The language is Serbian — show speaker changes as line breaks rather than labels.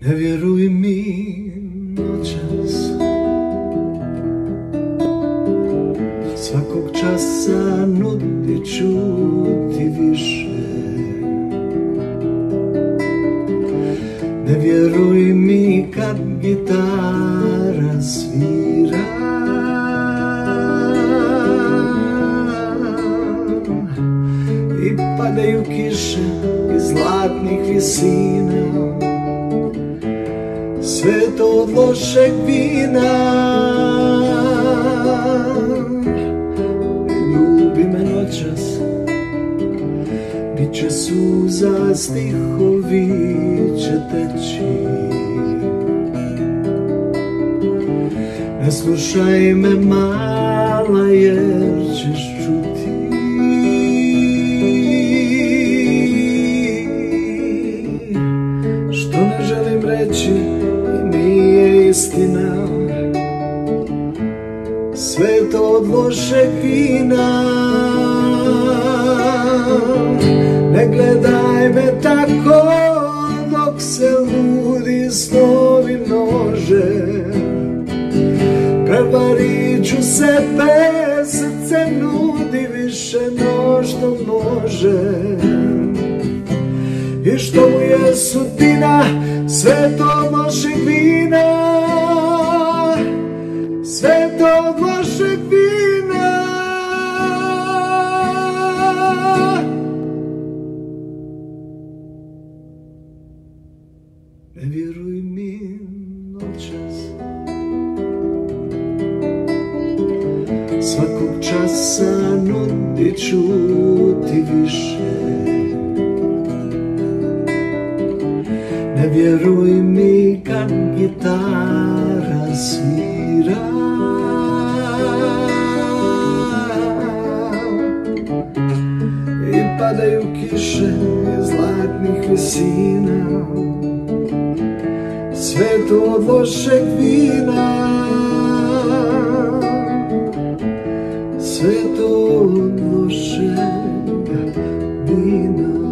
Ne vjeruj mi noćas, svakog časa nudit ću ti više. Ne vjeruj mi kad gitara svira, i padaju kiše iz zlatnih visina, sve to od lošeg vina. Ljubi me noćas, bit će suza, stihovi će teći. Ne slušaj me mala jer ćeš čuti što ne želim reći i nije istina. Sve to od lošeg vina. Ne gledaj me tako dok se ludi snovi množe. Prevarit ću sebe, srce nudi više no što može. I što mu je sudbina, sve to od lošeg vina. Sve to od lošeg vina. Ne vjeruj mi noćas, svakog časa nudit ću ti više. Ne vjeruj mi kad gitara svira, i padaju kiše iz zlatnih visina, sve to od lošeg vina. Sve to od lošeg vina.